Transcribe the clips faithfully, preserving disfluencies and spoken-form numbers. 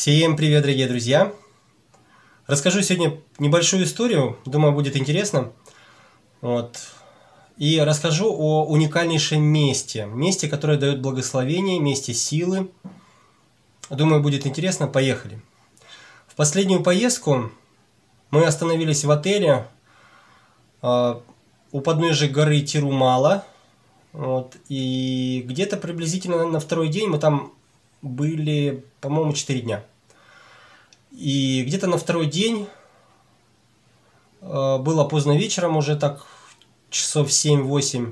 Всем привет, дорогие друзья! Расскажу сегодня небольшую историю, думаю, будет интересно. Вот. И расскажу о уникальнейшем месте. Месте, которое дает благословение, месте силы. Думаю, будет интересно. Поехали. В последнюю поездку мы остановились в отеле э, у подножия горы Тирумала. Вот. И где-то приблизительно на второй день мы там были, по-моему, четыре дня. И где-то на второй день, э, было поздно вечером, уже так часов семь-восемь,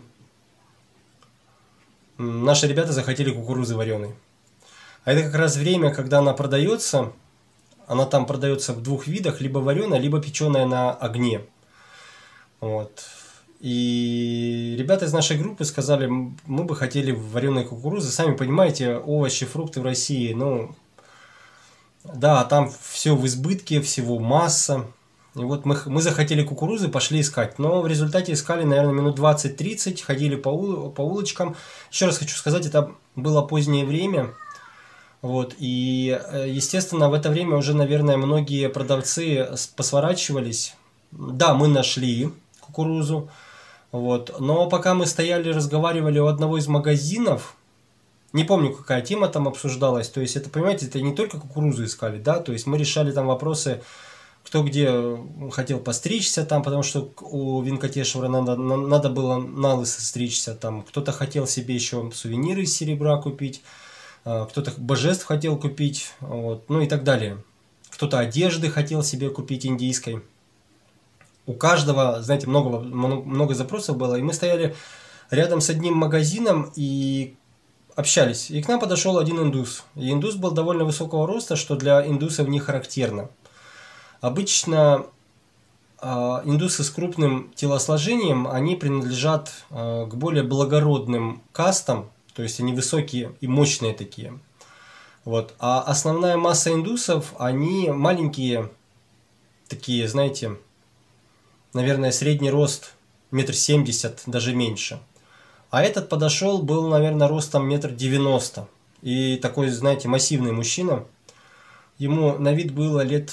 наши ребята захотели кукурузы вареной. А это как раз время, когда она продается. Она там продается в двух видах: либо вареная, либо печеная на огне. Вот. И ребята из нашей группы сказали: мы бы хотели вареной кукурузы. Сами понимаете, овощи, фрукты в России, ну, да, там все в избытке, всего масса. И вот мы, мы захотели кукурузы, пошли искать. Но в результате искали, наверное, минут двадцать-тридцать, ходили по, ул, по улочкам. Еще раз хочу сказать, это было позднее время. Вот, и, естественно, в это время уже, наверное, многие продавцы посворачивались. Да, мы нашли кукурузу. Вот, но пока мы стояли, разговаривали у одного из магазинов, не помню, какая тема там обсуждалась. То есть, это, понимаете, это не только кукурузу искали, да, то есть мы решали там вопросы, кто где хотел постричься там, потому что у Венкатешвара надо, надо было на лысо стричься там. Кто-то хотел себе еще сувениры из серебра купить, кто-то божеств хотел купить, вот, ну и так далее. Кто-то одежды хотел себе купить индийской. У каждого, знаете, много, много запросов было, и мы стояли рядом с одним магазином и общались. И к нам подошел один индус. И индус был довольно высокого роста, что для индусов не характерно. Обычно э, индусы с крупным телосложением, они принадлежат э, к более благородным кастам, то есть они высокие и мощные такие. Вот. А основная масса индусов, они маленькие, такие, знаете, наверное, средний рост метр семьдесят, даже меньше. А этот подошел, был, наверное, ростом метр девяносто. И такой, знаете, массивный мужчина. Ему на вид было лет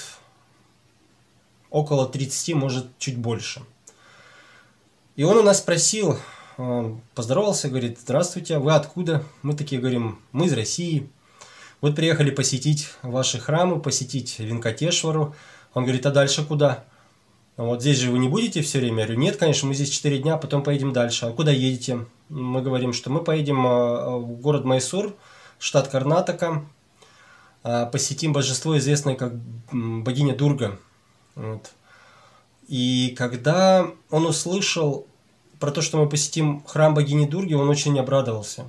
около тридцати, может, чуть больше. И он у нас спросил, поздоровался, говорит: здравствуйте, вы откуда? Мы такие говорим: мы из России. Вот приехали посетить ваши храмы, посетить Венкатешвару. Он говорит: а дальше куда? Вот здесь же вы не будете все время? Я говорю: нет, конечно, мы здесь четыре дня, потом поедем дальше. А куда едете? Мы говорим, что мы поедем в город Майсур, штат Карнатака, посетим божество, известное как богиня Дурга. Вот. И когда он услышал про то, что мы посетим храм богини Дурги, он очень обрадовался.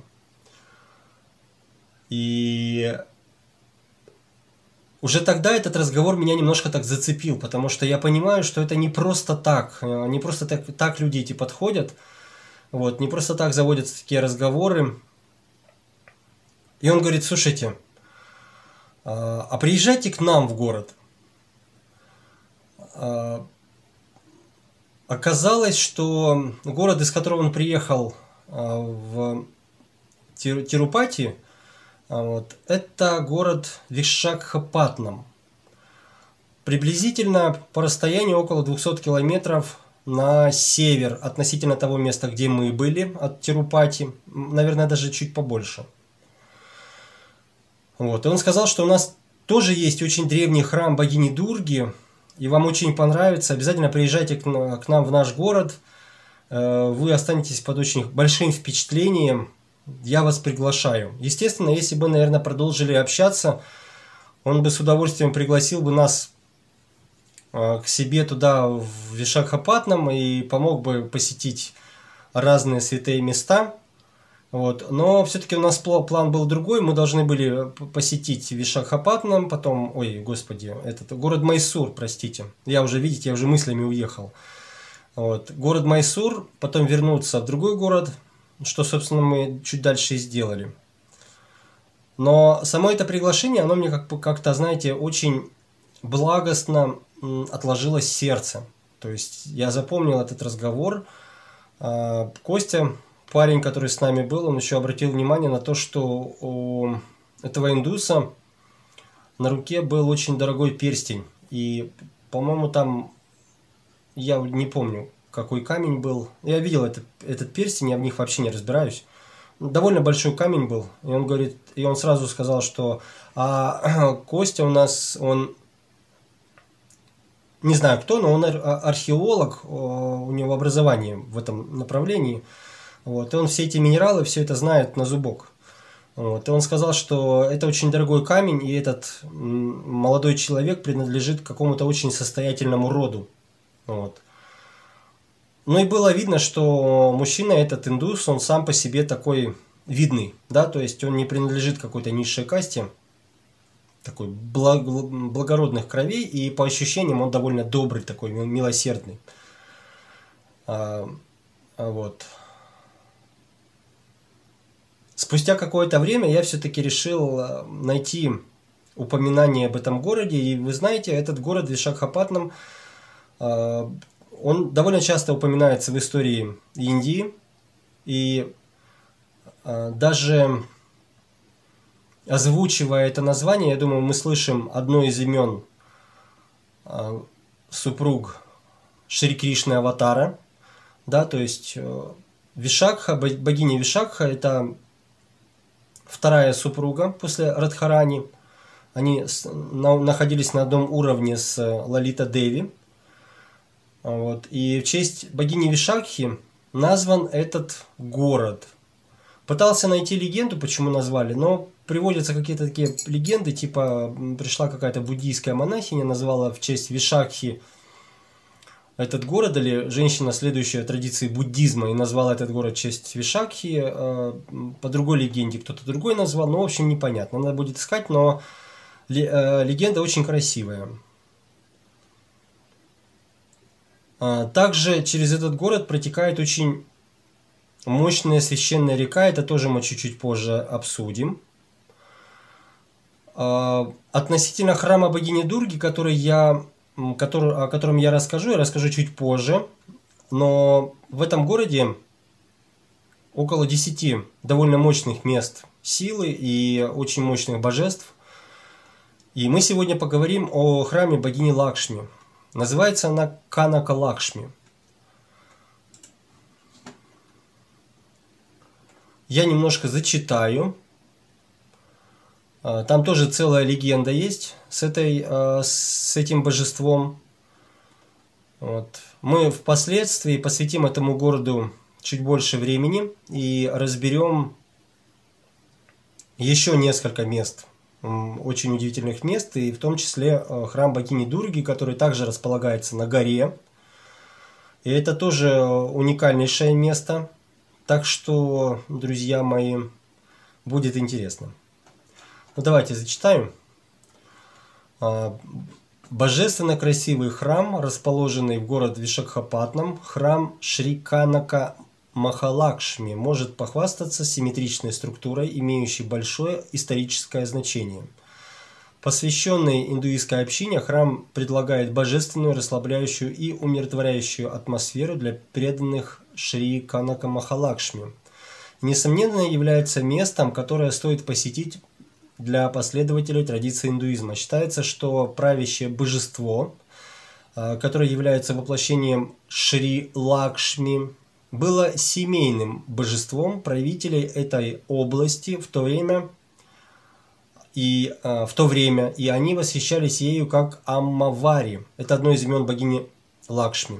И уже тогда этот разговор меня немножко так зацепил, потому что я понимаю, что это не просто так, не просто так, так люди эти подходят, вот, не просто так заводятся такие разговоры. И он говорит: слушайте, а приезжайте к нам в город. Оказалось, что город, из которого он приехал, в Тирупати, вот, это город Вишакхапатнам. Приблизительно по расстоянию около двухсот километров на север относительно того места, где мы были, от Тирупати, наверное, даже чуть побольше. Вот. И он сказал, что у нас тоже есть очень древний храм богини Дурги, и вам очень понравится. Обязательно приезжайте к нам в наш город. Вы останетесь под очень большим впечатлением. Я вас приглашаю. Естественно, если бы, наверное, продолжили общаться, он бы с удовольствием пригласил бы нас к себе туда, в Вишакхапатнам, и помог бы посетить разные святые места. Вот. Но все-таки у нас план был другой. Мы должны были посетить Вишакхапатнам, потом, ой, господи, этот город Майсур, простите. Я уже, видите, я уже мыслями уехал. Вот. Город Майсур, потом вернуться в другой город, что, собственно, мы чуть дальше и сделали. Но само это приглашение, оно мне как-то, знаете, очень благостно отложилось в сердце. То есть я запомнил этот разговор. Костя, парень, который с нами был, он еще обратил внимание на то, что у этого индуса на руке был очень дорогой перстень. И, по-моему, там, я не помню, какой камень был. Я видел этот, этот перстень, я в них вообще не разбираюсь. Довольно большой камень был. И он говорит, и он сразу сказал, что а, Костя у нас, он, не знаю кто, но он археолог, у него образование в этом направлении. Вот, и он все эти минералы, все это знает на зубок. Вот, и он сказал, что это очень дорогой камень, и этот молодой человек принадлежит к какому-то очень состоятельному роду. Вот. Ну и было видно, что мужчина этот индус, он сам по себе такой видный, да, то есть он не принадлежит какой-то низшей касте, такой благ, благородных кровей, и по ощущениям он довольно добрый, такой милосердный. А, вот. Спустя какое-то время я все-таки решил найти упоминание об этом городе, и вы знаете, этот город Вишакхапатнам, он довольно часто упоминается в истории Индии, и даже озвучивая это название, я думаю, мы слышим одно из имен супруг Шри Кришны Аватара, да, то есть Вишакха, богиня Вишакха, это вторая супруга после Радхарани. Они находились на одном уровне с Лалита Деви. Вот. И в честь богини Вишакхи назван этот город. Пытался найти легенду, почему назвали, но приводятся какие-то такие легенды, типа пришла какая-то буддийская монахиня, назвала в честь Вишакхи этот город, или женщина, следующая традиции буддизма, и назвала этот город в честь Вишакхи. По другой легенде кто-то другой назвал, ну, в общем, непонятно. Надо будет искать, но легенда очень красивая. Также через этот город протекает очень мощная священная река, это тоже мы чуть-чуть позже обсудим. Относительно храма богини Дурги, который я... Который, о котором я расскажу, я расскажу чуть позже. Но в этом городе около десяти довольно мощных мест силы и очень мощных божеств. И мы сегодня поговорим о храме богини Лакшми. Называется она Канака Лакшми. Я немножко зачитаю. Там тоже целая легенда есть с, этой, с этим божеством. Вот. Мы впоследствии посвятим этому городу чуть больше времени и разберем еще несколько мест, очень удивительных мест, и в том числе храм богини Дурги, который также располагается на горе. И это тоже уникальнейшее место. Так что, друзья мои, будет интересно. Ну, давайте зачитаем. Божественно красивый храм, расположенный в городе Вишакхапатнам, храм Шри Канака Махалакшми, может похвастаться симметричной структурой, имеющей большое историческое значение. Посвященный индуистской общине, храм предлагает божественную, расслабляющую и умиротворяющую атмосферу для преданных Шри Канака Махалакшми. Несомненно, является местом, которое стоит посетить для последователей традиции индуизма. Считается, что правящее божество, которое является воплощением Шри Лакшми, было семейным божеством правителей этой области в то время, и, в то время, и они восхищались ею как Аммавари. Это одно из имен богини Лакшми.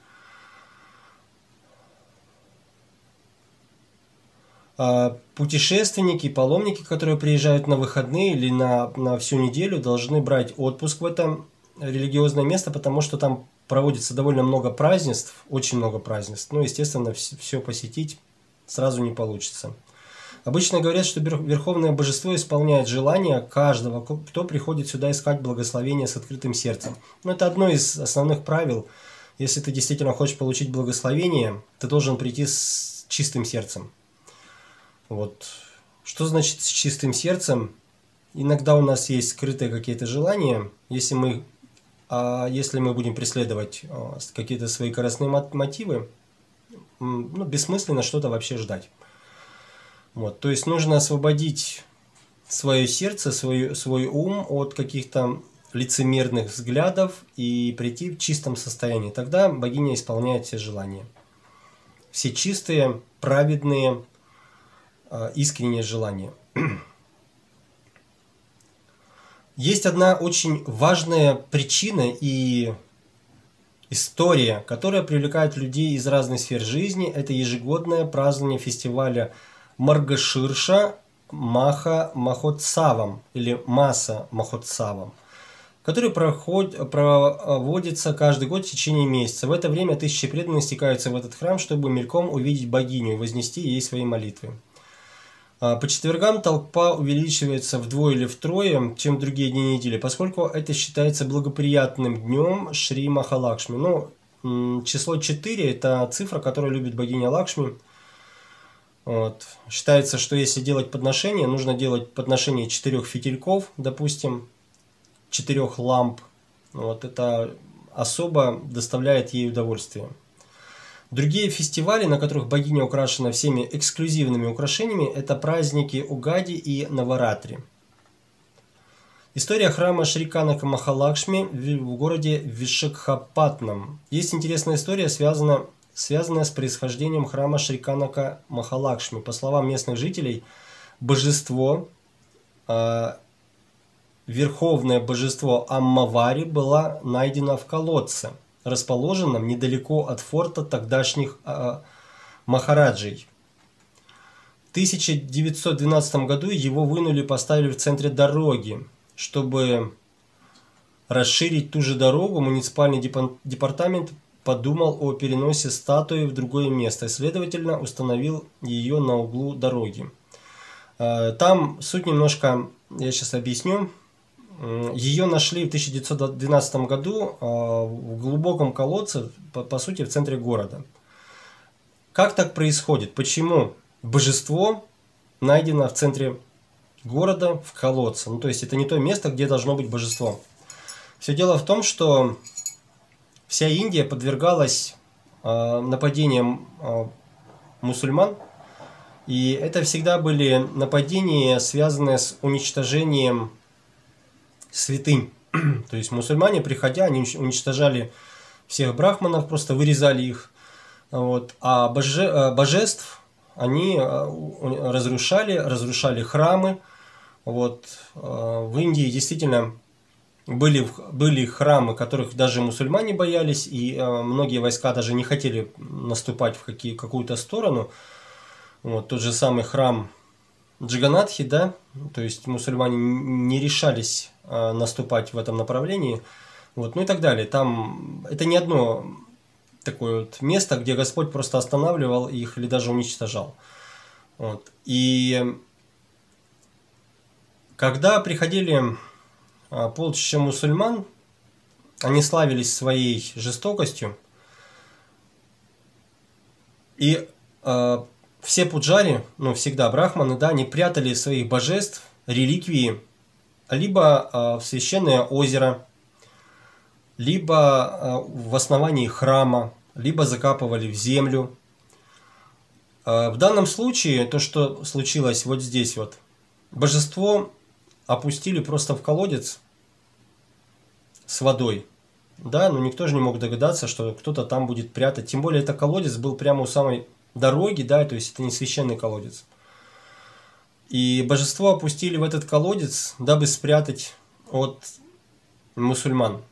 Путешественники, паломники, которые приезжают на выходные или на, на всю неделю, должны брать отпуск в это религиозное место, потому что там проводится довольно много празднеств, очень много празднеств. Ну, естественно, все посетить сразу не получится. Обычно говорят, что Верховное Божество исполняет желания каждого, кто приходит сюда искать благословения с открытым сердцем. Но это одно из основных правил. Если ты действительно хочешь получить благословение, ты должен прийти с чистым сердцем. Вот. Что значит с чистым сердцем? Иногда у нас есть скрытые какие-то желания. Если мы, а если мы будем преследовать а, какие-то свои корыстные мотивы, ну, бессмысленно что-то вообще ждать. Вот. То есть нужно освободить свое сердце, свой, свой ум от каких-то лицемерных взглядов и прийти в чистом состоянии. Тогда богиня исполняет все желания. Все чистые, праведные, искренние желания. Есть одна очень важная причина и история, которая привлекает людей из разных сфер жизни. Это ежегодное празднование фестиваля Маргаширша Маха Махотсавам или Маса Махотсавам, который проход, проводится каждый год в течение месяца. В это время тысячи преданных стекаются в этот храм, чтобы мельком увидеть богиню и вознести ей свои молитвы. По четвергам толпа увеличивается вдвое или втрое, чем в другие дни недели, поскольку это считается благоприятным днем Шри Махалакшми. Ну, число четыре – это цифра, которую любит богиня Лакшми. Вот. Считается, что если делать подношение, нужно делать подношение четырех фитильков, допустим, четырех ламп. Вот. Это особо доставляет ей удовольствие. Другие фестивали, на которых богиня украшена всеми эксклюзивными украшениями, это праздники Угади и Наваратри. История храма Шри Канака Махалакшми в городе Вишакхапатнам. Есть интересная история, связанная, связанная с происхождением храма Шри Канака Махалакшми. По словам местных жителей, божество, э, верховное божество Аммавари было найдено в колодце, расположенном недалеко от форта тогдашних э, махараджей. В тысяча девятьсот двенадцатом году его вынули и поставили в центре дороги. Чтобы расширить ту же дорогу, муниципальный департамент подумал о переносе статуи в другое место и, следовательно, установил ее на углу дороги. Э, там суть немножко, я сейчас объясню. Ее нашли в тысяча девятьсот двенадцатом году в глубоком колодце, по, по сути, в центре города. Как так происходит? Почему божество найдено в центре города в колодце? Ну, то есть это не то место, где должно быть божество. Все дело в том, что вся Индия подвергалась э, нападениям э, мусульман. И это всегда были нападения, связанные с уничтожением святынь. То есть мусульмане, приходя, они уничтожали всех брахманов, просто вырезали их. Вот. А боже, божеств они разрушали, разрушали храмы. Вот. В Индии действительно были, были храмы, которых даже мусульмане боялись, и многие войска даже не хотели наступать в какие, какую-то сторону. Вот. Тот же самый храм Джаганатхи, да, то есть мусульмане не решались э, наступать в этом направлении, вот, ну и так далее. Там это не одно такое вот место, где Господь просто останавливал их или даже уничтожал. Вот. И когда приходили э, полчища мусульман, они славились своей жестокостью, и э, все пуджари, ну всегда брахманы, да, они прятали своих божеств, реликвии, либо э, в священное озеро, либо э, в основании храма, либо закапывали в землю. Э, в данном случае, то, что случилось вот здесь вот, божество опустили просто в колодец с водой. Да, но никто же не мог догадаться, что кто-то там будет прятать. Тем более, это колодец был прямо у самой дороги, да, то есть это не священный колодец. И божество опустили в этот колодец, дабы спрятать от мусульман.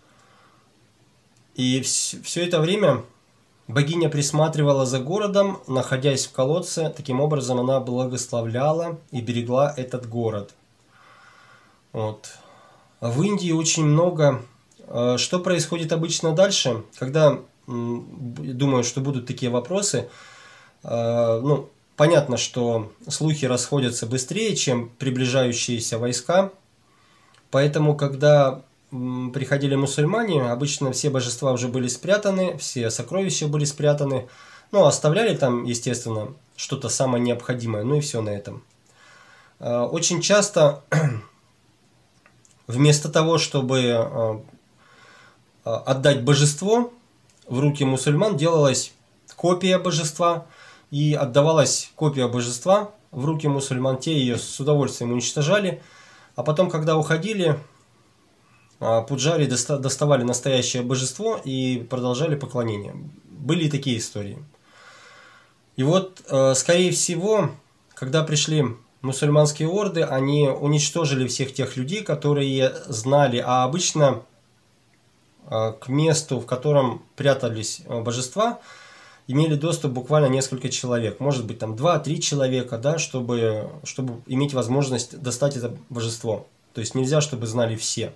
И все это время богиня присматривала за городом, находясь в колодце. Таким образом, она благословляла и берегла этот город. Вот. В Индии очень много. Что происходит обычно дальше, когда, думаю, что будут такие вопросы. Ну, понятно, что слухи расходятся быстрее, чем приближающиеся войска. Поэтому, когда приходили мусульмане, обычно все божества уже были спрятаны, все сокровища были спрятаны. Ну, оставляли там, естественно, что-то самое необходимое, ну и все на этом. Очень часто, вместо того, чтобы отдать божество в руки мусульман, делалась копия божества, и отдавалась копия божества в руки мусульман, те ее с удовольствием уничтожали, а потом, когда уходили, пуджари доставали настоящее божество и продолжали поклонение. Были и такие истории. И вот, скорее всего, когда пришли мусульманские орды, они уничтожили всех тех людей, которые знали, а обычно к месту, в котором прятались божества, имели доступ буквально несколько человек, может быть там два-три человека, да, чтобы, чтобы иметь возможность достать это божество. То есть нельзя, чтобы знали все.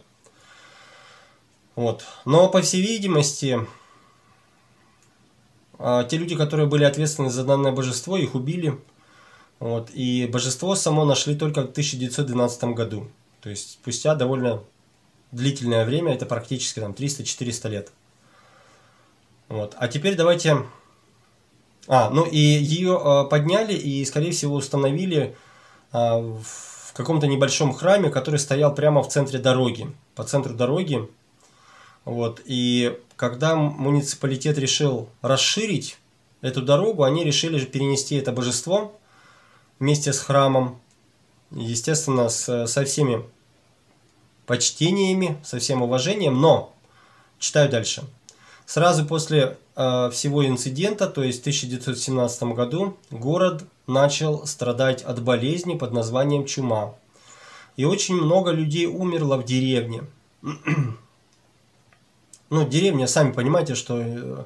Вот. Но по всей видимости, те люди, которые были ответственны за данное божество, их убили. Вот. И божество само нашли только в тысяча девятьсот двенадцатом году. То есть спустя довольно длительное время, это практически там триста-четыреста лет. Вот. А теперь давайте... А, ну и ее э, подняли и, скорее всего, установили э, в каком-то небольшом храме, который стоял прямо в центре дороги, по центру дороги. Вот. И когда муниципалитет решил расширить эту дорогу, они решили перенести это божество вместе с храмом, естественно, с, со всеми почтениями, со всем уважением, но, читаю дальше. Сразу после э, всего инцидента, то есть в тысяча девятьсот семнадцатом году, город начал страдать от болезни под названием чума. И очень много людей умерло в деревне. Ну, деревня, сами понимаете, что э,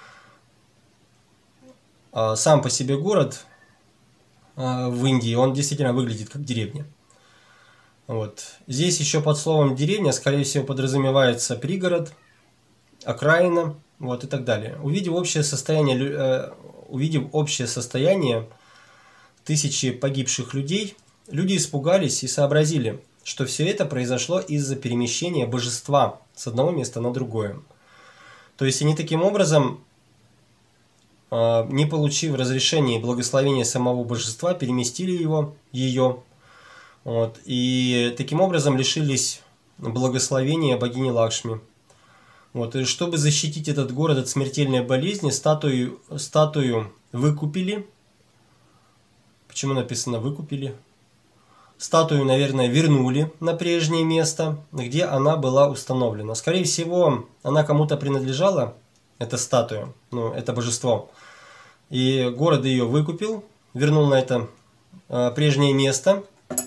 э, сам по себе город э, в Индии, он действительно выглядит как деревня. Вот. Здесь еще под словом деревня, скорее всего, подразумевается пригород, окраина, вот и так далее. Увидев общее состояние, э, увидев общее состояние тысячи погибших людей, люди испугались и сообразили, что все это произошло из-за перемещения божества с одного места на другое. То есть они таким образом, э, не получив разрешения и благословения самого божества, переместили его, ее, вот, и таким образом лишились благословения богини Лакшми. Вот, и чтобы защитить этот город от смертельной болезни, статую, статую выкупили. Почему написано выкупили? Статую, наверное, вернули на прежнее место, где она была установлена. Скорее всего, она кому-то принадлежала, эта статуя, ну, это божество. И город ее выкупил, вернул на это э, прежнее место.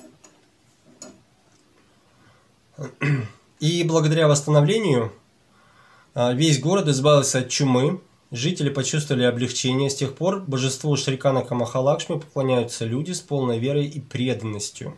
И благодаря восстановлению весь город избавился от чумы, жители почувствовали облегчение. С тех пор божеству Шрикана Махалакшми поклоняются люди с полной верой и преданностью.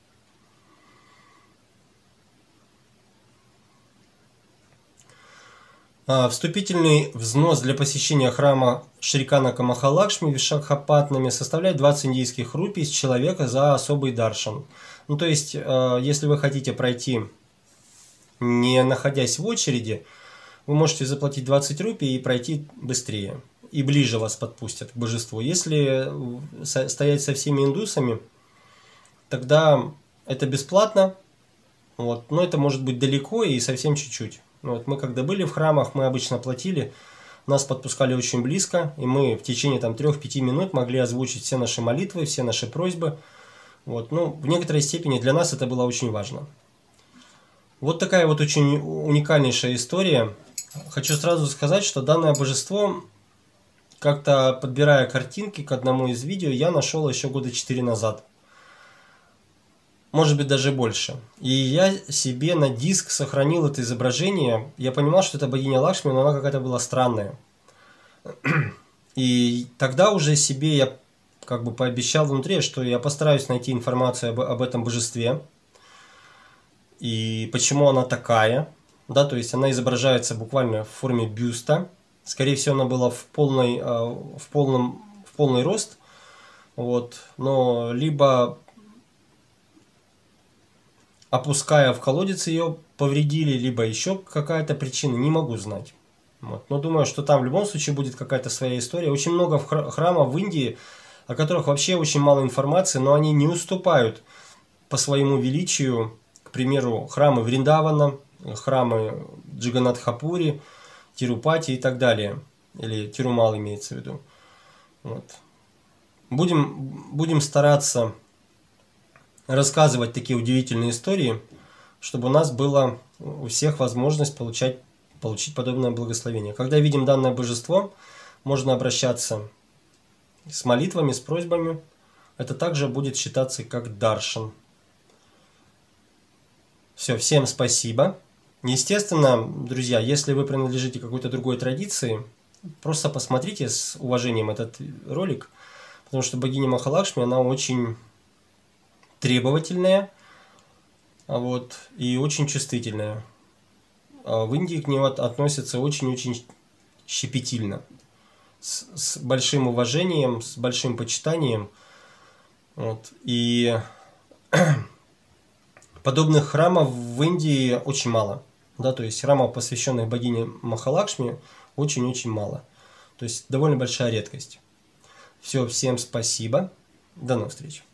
Вступительный взнос для посещения храма Шрикана Махалакшми Вишакхапатнами составляет двадцать индийских рупий с человека за особый даршан. Ну, то есть, если вы хотите пройти, не находясь в очереди, вы можете заплатить двадцать рупий и пройти быстрее. И ближе вас подпустят к божеству. Если стоять со всеми индусами, тогда это бесплатно. Вот. Но это может быть далеко и совсем чуть-чуть. Вот. Мы когда были в храмах, мы обычно платили. Нас подпускали очень близко. И мы в течение трёх-пяти минут могли озвучить все наши молитвы, все наши просьбы. Вот. Ну, в некоторой степени для нас это было очень важно. Вот такая вот очень уникальнейшая история. Хочу сразу сказать, что данное божество, как-то подбирая картинки к одному из видео, я нашел еще года четыре назад. Может быть, даже больше. И я себе на диск сохранил это изображение. Я понимал, что это богиня Лакшми, но она какая-то была странная. И тогда уже себе я как бы пообещал внутри, что я постараюсь найти информацию об, об этом божестве. И почему она такая. Да, то есть она изображается буквально в форме бюста. Скорее всего, она была в полный, в полном, в полный рост. Вот. Но либо опуская в колодец ее повредили, либо еще какая-то причина, не могу знать. Вот. Но думаю, что там в любом случае будет какая-то своя история. Очень много храмов в Индии, о которых вообще очень мало информации, но они не уступают по своему величию, к примеру, храмы Вриндавана, храмы Джаганнатхапури, Тирупати и так далее. Или Тирумал имеется в виду. Вот. Будем, будем стараться рассказывать такие удивительные истории, чтобы у нас была у всех возможность получать, получить подобное благословение. Когда видим данное божество, можно обращаться с молитвами, с просьбами. Это также будет считаться как даршан. Все, всем спасибо. Естественно, друзья, если вы принадлежите какой-то другой традиции, просто посмотрите с уважением этот ролик, потому что богиня Махалакшми, она очень требовательная, вот, и очень чувствительная. В Индии к ней относятся очень-очень щепетильно, с, с большим уважением, с большим почитанием. Вот, и подобных храмов в Индии очень мало. Да, то есть храмов, посвященных богине Махалакшми, очень-очень мало. То есть довольно большая редкость. Все, всем спасибо. До новых встреч.